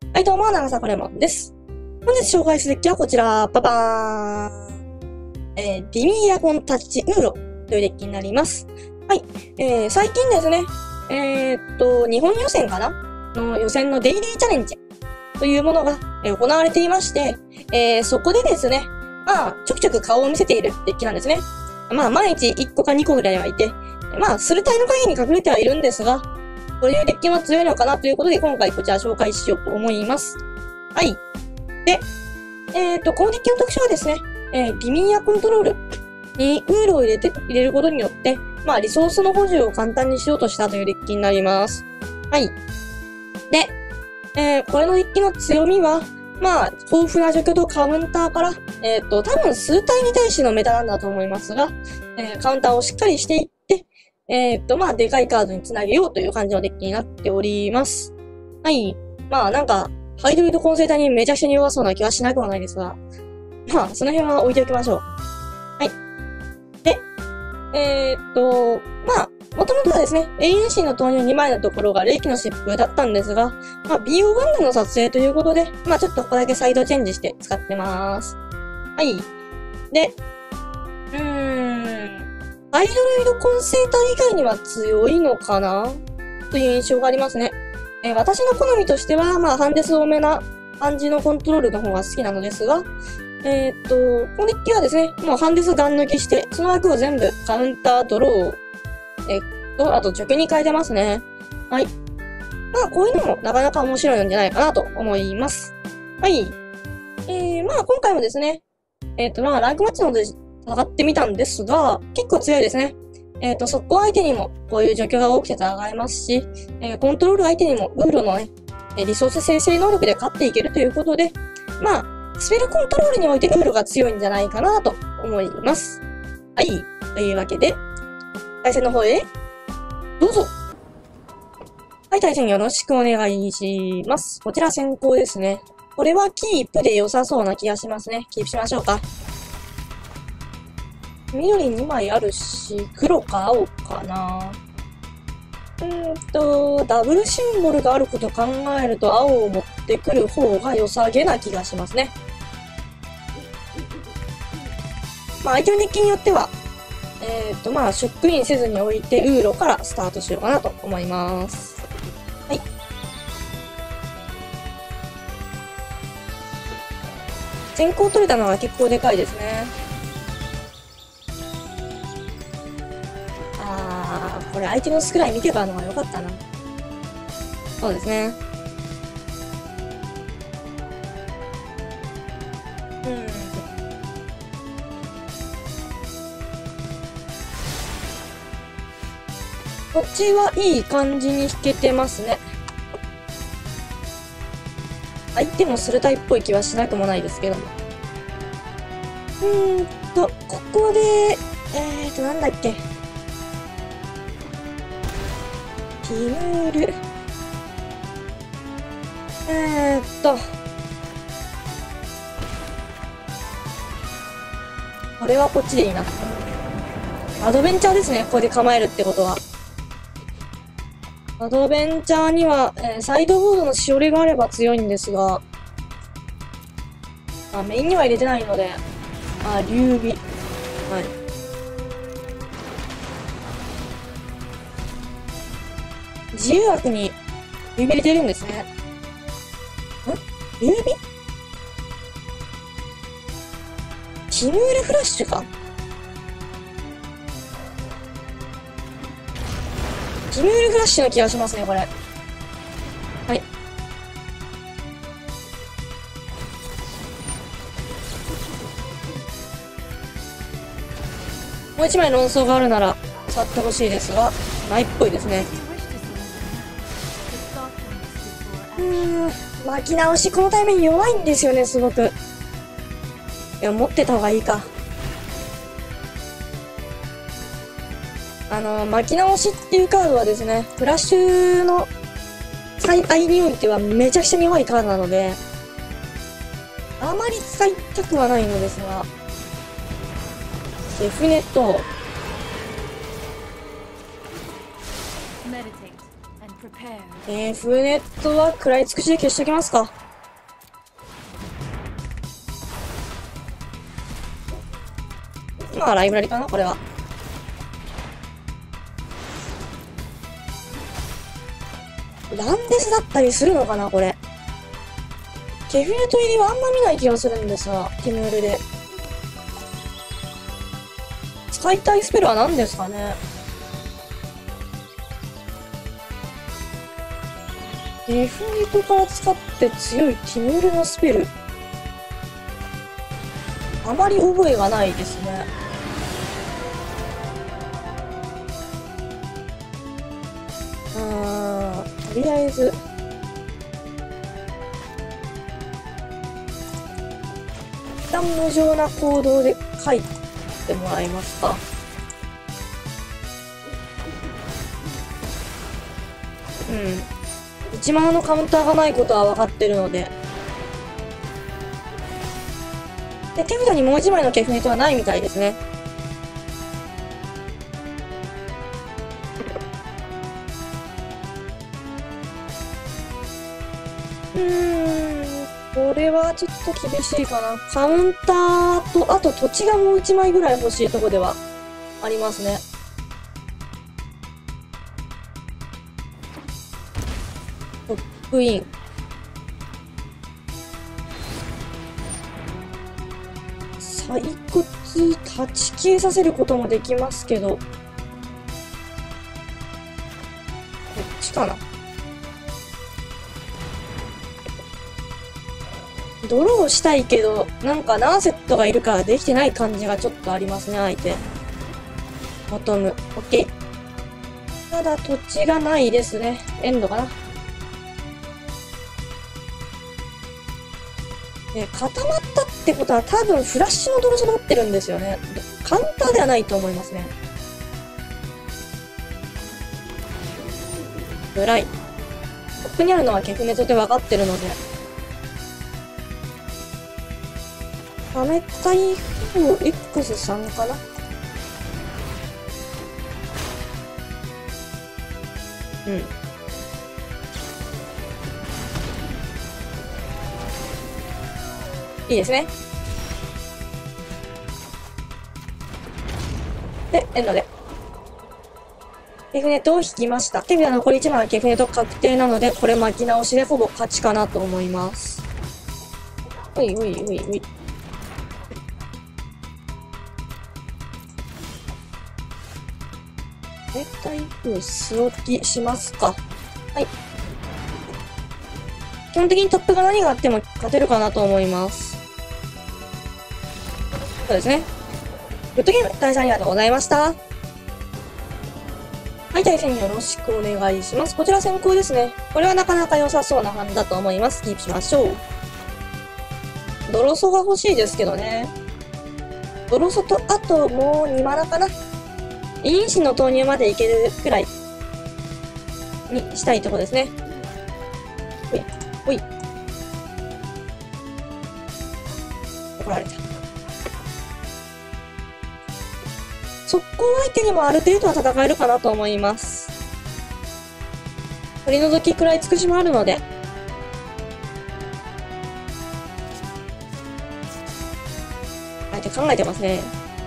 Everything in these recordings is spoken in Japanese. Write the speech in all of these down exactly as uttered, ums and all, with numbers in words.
はい、どうも、長坂レモンです。本日紹介するデッキはこちら、パパーン。えー、ディミーラゴンタッチウーロというデッキになります。はい、えー、最近ですね、えー、っと、日本予選かなの予選のデイリーチャレンジというものが、えー、行われていまして、えー、そこでですね、まあ、ちょくちょく顔を見せているデッキなんですね。まあ、毎日いっこかにこぐらいはいて、まあ、スルタイの影に隠れてはいるんですが、こういうデッキも強いのかなということで、今回こちら紹介しようと思います。はい。で、えっと、このデッキの特徴はですね、えー、ディミーアコントロールにウールを入れて、入れることによって、まあ、リソースの補充を簡単にしようとしたというデッキになります。はい。で、えー、これのデッキの強みは、まあ、豊富な除去とカウンターから、えっと、多分数体に対してのメタなんだと思いますが、えー、カウンターをしっかりしていって、えー、っと、まあ、でかいカードにつなげようという感じのデッキになっております。はい。まあ、なんか、ハイドロイド混成体にめちゃくちゃに弱そうな気はしなくはないですが、まあ、その辺は置いておきましょう。はい。で、えー、っと、まあ、もともとはですね、エーエヌシー の投入にまいのところが霊気の疾風だったんですが、まあ、ビーオーワン での撮影ということで、まあ、ちょっとここだけサイドチェンジして使ってます。はい。で、うーん。ハイドロイド混成体以外には強いのかなという印象がありますね。えー、私の好みとしては、まあ、ハンデス多めな感じのコントロールの方が好きなのですが、えー、っと、このデッキはですね、もうハンデスガン抜きして、その枠を全部カウンター、ドロー、えっと、あと除去に変えてますね。はい。まあ、こういうのもなかなか面白いんじゃないかなと思います。はい。えー、まあ、今回もですね、えっと、まあ、ランクマッチので戦ってみたんですが、結構強いですね。えっと、速攻相手にもこういう状況が起きて戦えますし、えー、コントロール相手にもウールのね、リソース生成能力で勝っていけるということで、まあ、スペルコントロールにおいてウールが強いんじゃないかなと思います。はい。というわけで、対戦の方へ、どうぞ。はい、対戦よろしくお願いします。こちら先行ですね。これはキープで良さそうな気がしますね。キープしましょうか。緑にまいあるし、黒か青かな。うーんと、ダブルシンボルがあることを考えると青を持ってくる方が良さげな気がしますね。まあ相手のデッキによっては、えっとまあショックインせずに置いてウーロからスタートしようかなと思います。はい。先行取れたのは結構でかいですね。これ相手のスクライ見てからのが良かったな。そうですね。うん。こっちはいい感じに引けてますね。相手もスルタイっぽい気はしなくもないですけども。うーんと、ここで、えーと、なんだっけ。ティムール。えーっと。これはこっちでいいな。アドベンチャーですね。ここで構えるってことは。アドベンチャーには、えー、サイドボードのしおりがあれば強いんですが、あ、メインには入れてないので、あ、劉備。はい。自由枠に劉備入れてるんですね。ん？劉備？ティムールフラッシュか。ティムールフラッシュの気がしますね、これ。はい。もう一枚論争があるなら使ってほしいですが、ないっぽいですね。うーん、巻き直しこのタイミング弱いんですよね、すごく。いや、持ってた方がいいか。あの、巻き直しっていうカードはですね、フラッシュの最愛においてはめちゃくちゃ弱いカードなので、あまり使いたくはないのですが、デフネと、 えー、フーネットは食らい尽くしで消しときますか。まあ、ライブラリかな、これは。ランデスだったりするのかな、これ。ケフネット入りはあんま見ない気がするんですが、ティムールで。使いたいスペルは何ですかね。ケフネットから使って強いティムールのスペル。あまり覚えがないですね。うーん、とりあえず。一旦無情な行動で書いてもらえますか。うん。いちマナのカウンターがないことは分かってるので。で、手札にもういちまいのケフネットはないみたいですね。うーん、これはちょっと厳しいかな。カウンターと、あと土地がもういちまいぐらい欲しいとこではありますね。トップイン。採掘、断ち消えさせることもできますけど、こっちかな。ドローしたいけど、なんか何セットがいるからできてない感じがちょっとありますね、相手。ボトム、オッケー。ただ土地がないですね。エンドかな。で、固まったってことは多分フラッシュのドロス持ってるんですよね。カウンターではないと思いますね。ぐらい。トップにあるのはケフネトで分かってるので。アメ台風 エックスさん かな。うん。いいですね。で、エンドで。ケフネットを引きました。手札残りいちまいはケフネット確定なので、これ巻き直しでほぼ勝ちかなと思います。ういういういうい。え、台風素置きしますか。はい。基本的にトップが何があっても勝てるかなと思います。そうですね。グッドゲーム、大変ありがとうございました。はい、対戦よろしくお願いします。こちら先行ですね。これはなかなか良さそうなハンドだと思います。キープしましょう。ドロソが欲しいですけどね。ドロソと、あともうにマナかな。インシンの投入までいけるくらいにしたいところですね。ほい、ほい。怒られた。速攻相手にもある程度は戦えるかなと思います。取り除きくらい尽くしもあるので。相手考えてますね。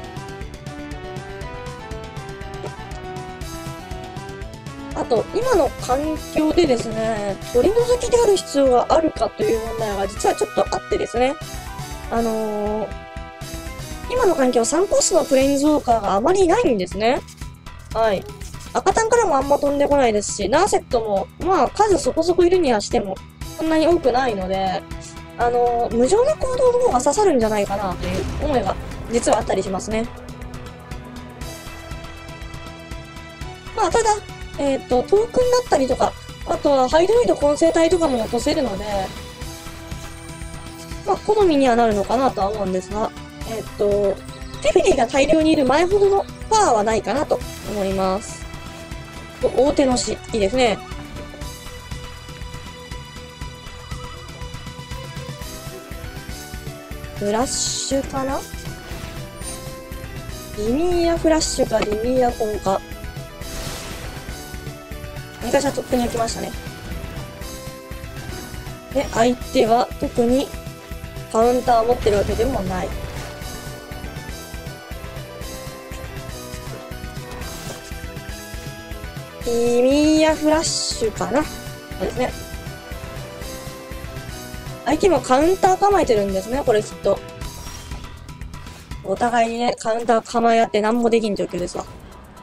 あと、今の環境でですね、取り除きである必要があるかという問題が実はちょっとあってですね。あのー、今の環境さんコスのプレインズウォーカーがあまりいないんですね。はい。赤タンからもあんま飛んでこないですし、ナーセットも、まあ数そこそこいるにはしても、そんなに多くないので、あのー、無情な行動の方が刺さるんじゃないかなという思いが実はあったりしますね。まあただ、えっと、トークンだったりとか、あとはハイドロイド混成体とかも落とせるので、まあ好みにはなるのかなとは思うんですが、えっと、テフィリーが大量にいる前ほどのパワーはないかなと思います。大手のし、いいですね。フラッシュかな？ディミーヤフラッシュかディミーヤコンか。 何かしらトップに置きましたね。で、相手は特にカウンターを持ってるわけでもない。イミヤフラッシュかな。そうですね。相手もカウンター構えてるんですね、これきっと。お互いにね、カウンター構え合って何もできん状況ですわ。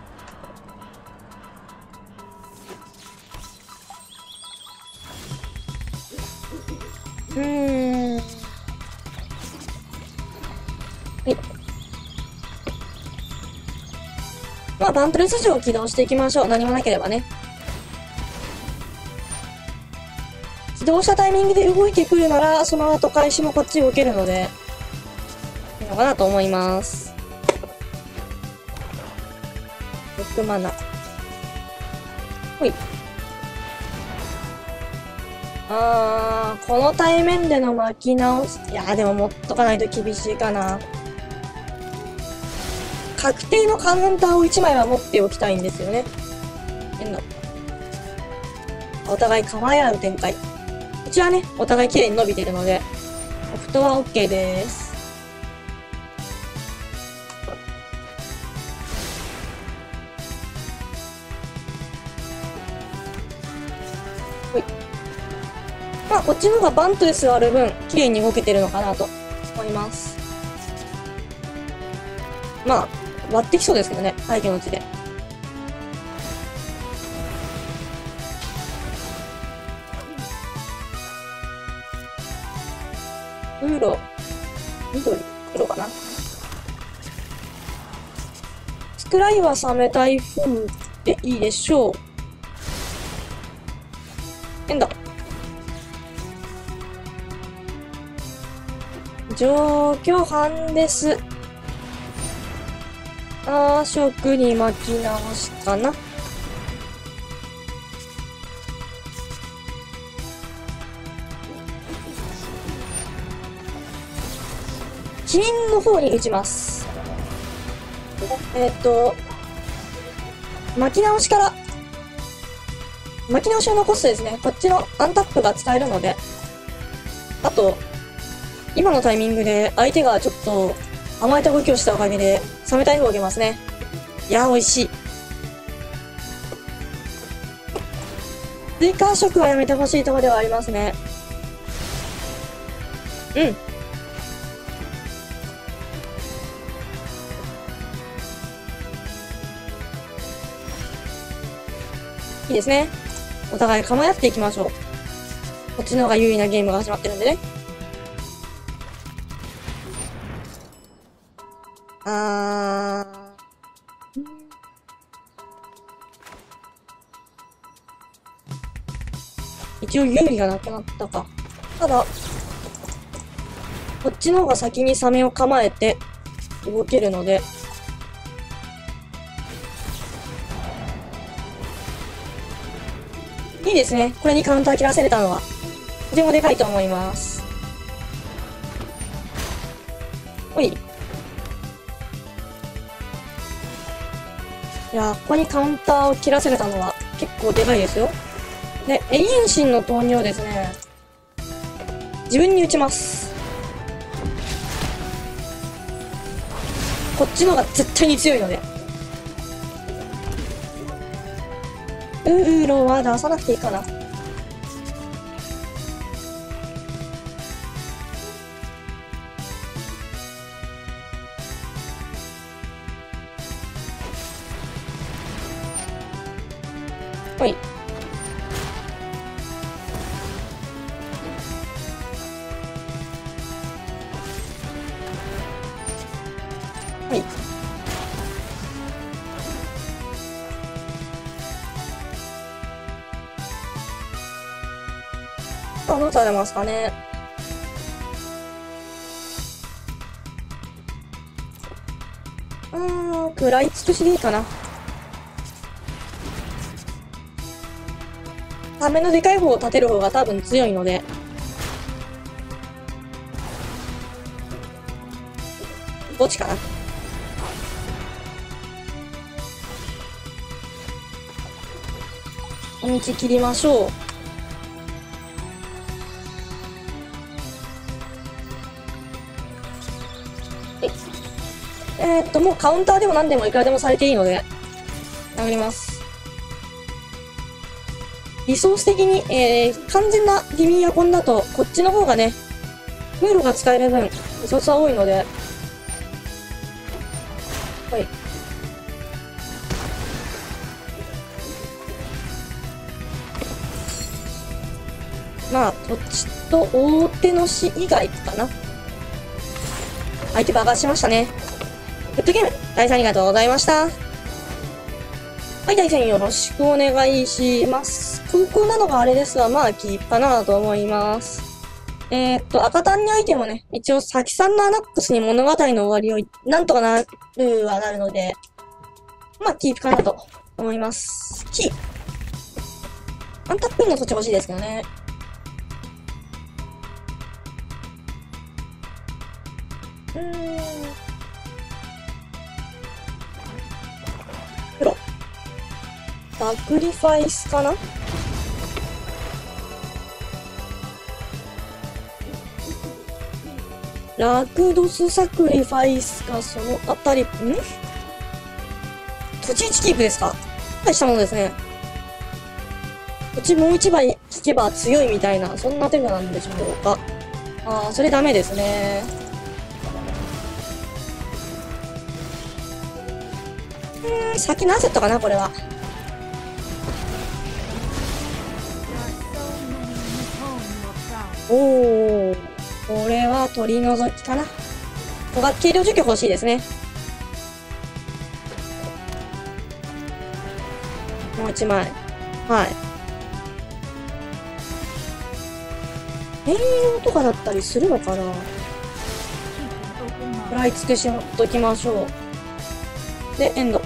うーん。はい。まあ、バントレスを起動していきましょう。何もなければね。起動したタイミングで動いてくるなら、その後開始もこっちを受けるので、いいのかなと思います。ろくマナ。ほい。あー、この対面での巻き直し、いやーでも持っとかないと厳しいかな。確定のカウンターをいちまいは持っておきたいんですよね。変な。お互い構え合う展開。こちらね、お互い綺麗に伸びてるので、オフトは OK です。ほい。まあ、こっちの方がバントレスがある分、綺麗に動けてるのかなと思います。まあ、割ってきそうですけどね、相手のうちで。黒、緑、黒かな。スクライはサメ台風でいいでしょう。変だ。状況班です。あー、食に巻き直しかな。キリンの方に打ちます。えー、っと、巻き直しから、巻き直しを残すとですね、こっちのアンタップが使えるので、あと、今のタイミングで相手がちょっと甘えた動きをしたおかげで、冷めたい方を受けますね。いやー、美味しい。追加食はやめてほしいところではありますね。うん。いいですね。お互い構え合っていきましょう。こっちの方が優位なゲームが始まってるんでね。あー。一応有利がなくなったか。ただ、こっちの方が先にサメを構えて動けるので、いいですね。これにカウンター切らせれたのは、とてもでかいと思います。ほい。いやー、ここにカウンターを切らせれたのは結構でかいですよ。で、エリエンシンの投入をですね、自分に打ちます。こっちの方が絶対に強いので。ウーロは出さなくていいかな。ほい。はい。どうされますかね。うーん、食らい尽くしでいいかな。ためのでかい方を立てる方が多分強いので。どっちかな。 道切りましょう。えー、っと、もうカウンターでも何でもいくらでもされていいので、殴ります。リソース的に、えー、完全なディミーアコンだと、こっちの方がね、ムーロが使える分、リソースは多いので、はい。まあ、こっちと大手の死以外かな。相手爆発しましたね。グッドゲーム、大さんありがとうございました。はい、大戦よろしくお願いします。空港なのがあれですが、まあ、キープかなと思います。えー、っと、赤単にアイテムをね、一応、サキさんのアナックスに物語の終わりを、なんとかなるはなるので、まあ、キープかなと思います。キー。アンタップインの土地欲しいですけどね。うーん。プロ。サクリファイスかな？ラクドスサクリファイスか、そのあたり、ん？土地いちキープですか？大したものですね。土地もう一枚引けば強いみたいな、そんな手なんでしょうか。ああ、それダメですね。うーん、先のアセットかな、これは。おー、これは取り除きかな。ここが軽量除去欲しいですね。もう一枚。はい。変容とかだったりするのかな。食らい尽くしときましょう。で、エンド。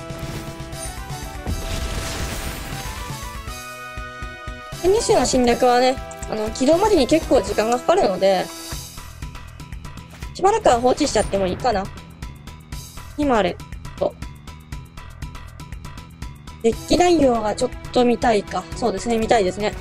に種の侵略はね、あの、起動までに結構時間がかかるので、しばらくは放置しちゃってもいいかな。ヒマレット。デッキ内容がちょっと見たいか。そうですね、見たいですね。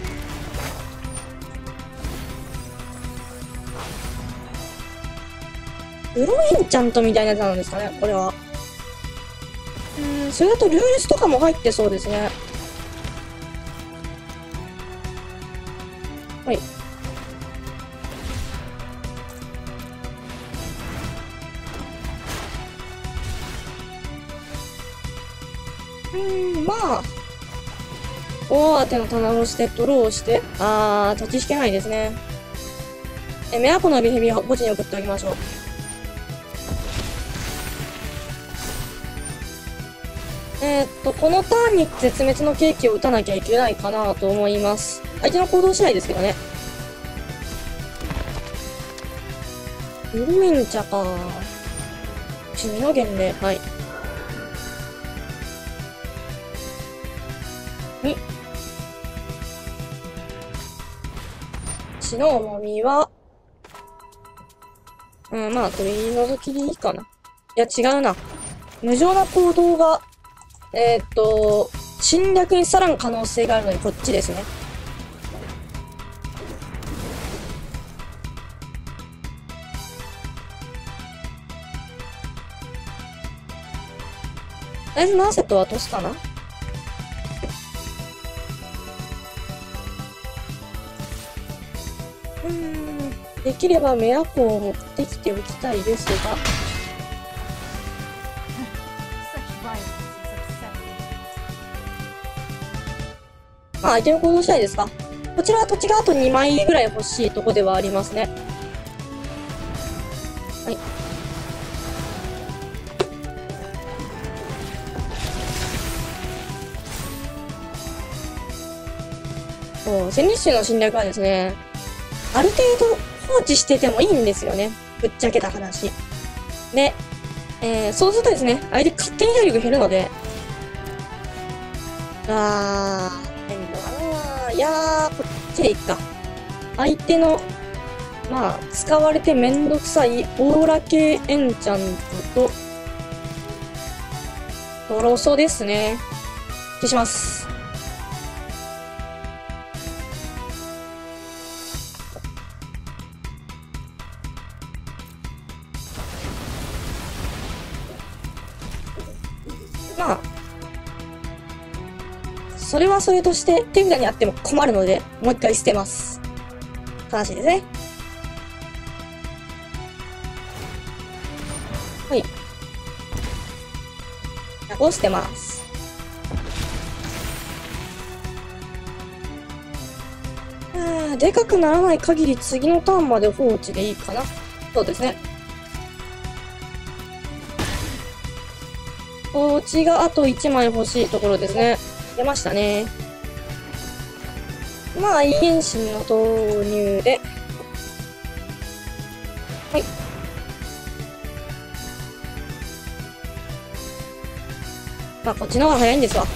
ブロエンチャントみたいなやつなんですかね、これは。うーん、それだとルールスとかも入ってそうですね。はい。うーん、まあ。大当ての棚をして、ドローして、あー、土地引けないですね。え、メアポのビヘビを墓地に送っておきましょう。えー、っと、このターンに絶滅のケーキを打たなきゃいけないかなと思います。相手の行動次第ですけどね。ブルインチャか。死の源で、はい。に。死の重みは、うん、まあ、取り除きでいいかな。いや、違うな。無情な行動が、えー、っと、侵略にさらん可能性があるのに、こっちですね。とりあえずのアセットは落とすかな。うーん、できればメアコを持ってきておきたいですが。まあ、相手の行動次第ですか。こちらは土地があとにまいぐらい欲しいとこではありますね。はい。そう、戦慄種の侵略はですね、ある程度放置しててもいいんですよね。ぶっちゃけた話。で、えー、そうするとですね、相手勝手に体力減るので、あー、変だなー。いやー、こっちでいっか。相手の、まあ、使われてめんどくさいオーラ系エンチャントと、ドロソですね。消します。 まあ、それはそれとして手札にあっても困るので、もう一回捨てます。悲しいですね。はい。を捨てます。あー、でかくならない限り次のターンまで放置でいいかな。そうですね。放置があといちまい欲しいところですね。出ましたね。まあ、遺伝子の投入で。はい。まあ、こっちの方が早いんですわ。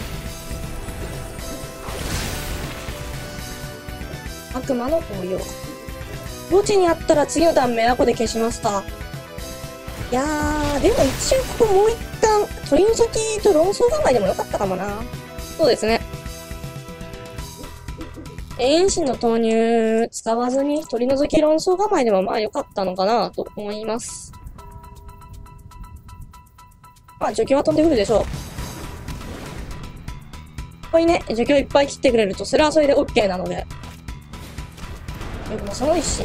悪魔の紅葉。墓地にあったら次のターンメラコで消しますか。いやー、でも一応ここもう一旦取り除きと論争構えでもよかったかもな。そうですね。永遠心の投入使わずに取り除き論争構えでもまあ良かったのかなと思います。まあ除去は飛んでくるでしょう。ここにね、除去いっぱい切ってくれるとそれはそれで OK なので。でもその石。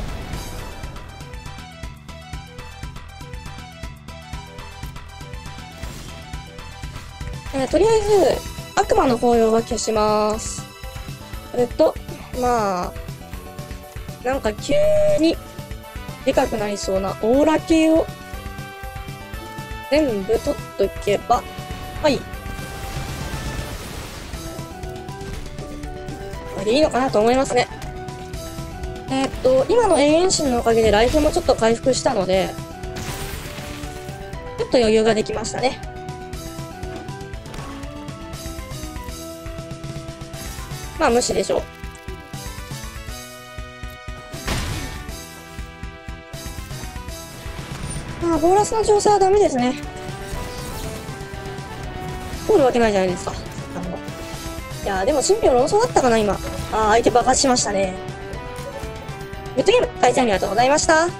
えー、とりあえず、悪魔の紅葉は消します。それと、まあ、なんか急にでかくなりそうなオーラ系を全部取っとけば、はい。これでいいのかなと思いますね。えー、っと、今の永遠心のおかげでライフもちょっと回復したので、ちょっと余裕ができましたね。まあ無視でしょう。まあ、ボーナスの調査はダメですね。通るわけないじゃないですか。あの。いやー、でも神秘の論争だったかな、今。あー、相手爆発しましたね。グッドゲーム、大変ありがとうございました。はい、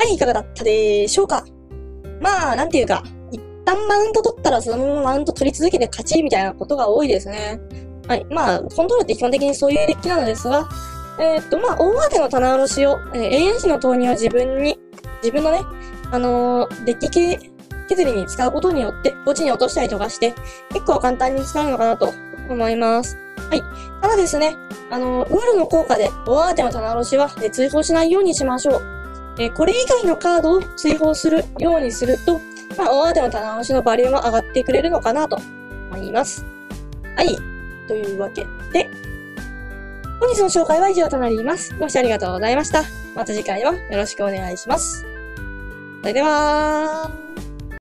いかがだったでしょうか。まあ、なんていうか、一旦マウント取ったらそのままマウント取り続けて勝ちみたいなことが多いですね。はい。まあ、コントロールって基本的にそういうデッキなのですが、えー、っと、まあ、大当ての棚卸しを、えー、永遠子の投入を自分に、自分のね、あのー、デッキ系削りに使うことによって、墓地に落としたりとかして、結構簡単に使うのかなと思います。はい。ただですね、あのー、ウールの効果で、大当ての棚卸しは、えー、追放しないようにしましょう。えー、これ以外のカードを追放するようにすると、まあ、大当ての棚卸しのバリューも上がってくれるのかなと思います。はい。というわけで、本日の紹介は以上となります。ご視聴ありがとうございました。また次回もよろしくお願いします。それでは、